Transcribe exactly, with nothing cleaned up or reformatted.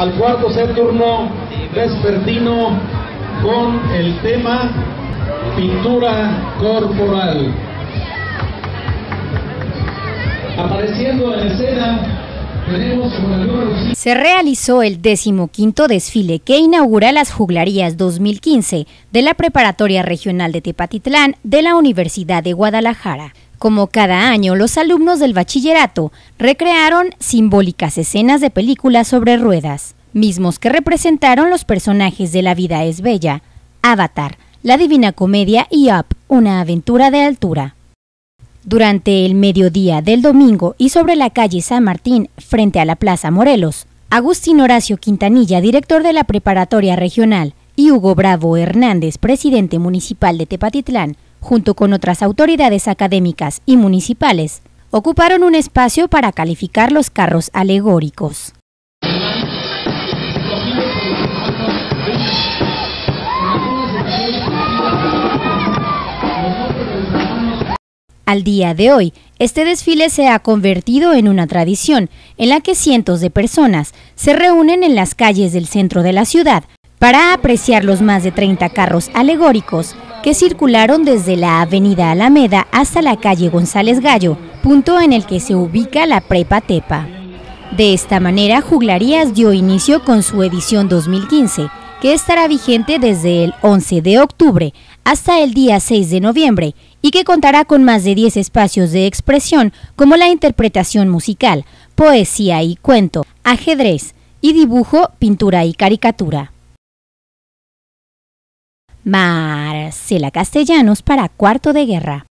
al cuarto set turno vespertino con el tema pintura corporal. Apareciendo en escena tenemos con el número cinco. Se realizó el decimoquinto desfile que inaugura las juglarías dos mil quince de la Preparatoria Regional de Tepatitlán de la Universidad de Guadalajara. Como cada año, los alumnos del bachillerato recrearon simbólicas escenas de películas sobre ruedas, mismos que representaron los personajes de La vida es bella, Avatar, La Divina Comedia y Up, una aventura de altura. Durante el mediodía del domingo y sobre la calle San Martín, frente a la Plaza Morelos, Agustín Horacio Quintanilla, director de la Preparatoria Regional, y Hugo Bravo Hernández, presidente municipal de Tepatitlán, junto con otras autoridades académicas y municipales, ocuparon un espacio para calificar los carros alegóricos. Al día de hoy, este desfile se ha convertido en una tradición en la que cientos de personas se reúnen en las calles del centro de la ciudad para apreciar los más de treinta carros alegóricos que circularon desde la avenida Alameda hasta la calle González Gallo, punto en el que se ubica la Prepa Tepa. De esta manera, Juglarías dio inicio con su edición dos mil quince, que estará vigente desde el once de octubre hasta el día seis de noviembre y que contará con más de diez espacios de expresión como la interpretación musical, poesía y cuento, ajedrez y dibujo, pintura y caricatura. Marcela Castellanos para Cuarto de Guerra.